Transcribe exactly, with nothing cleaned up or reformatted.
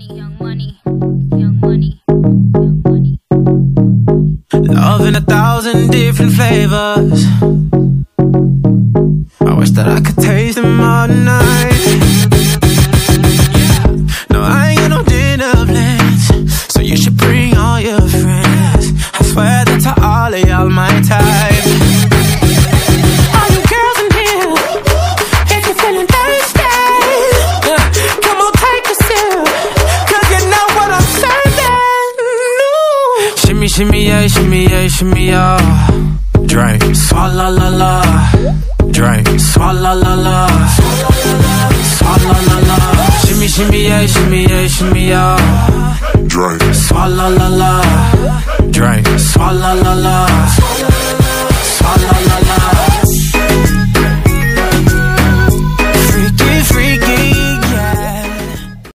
Young Money, Young Money, Young Money. Love in a thousand different flavors. I wish that I could taste them all night. No, I ain't got no dinner plans, so you should bring all your friends. I swear that to all of y'all my type. All you girls in here, if you're feeling thirsty, yeah, come on, take a sip, cause you know what I'm serving. No. Shimmy, shimmy, yeah, shimmy, yeah, shimmy, yeah. Drink, swalla la la. Drink, swalla la la. Swalla la la. Shimmy, shimmy, yeah, shimmy, yeah, shimmy, yeah. Drink, swalla la la. Drink, swalla la la. Swalla la la.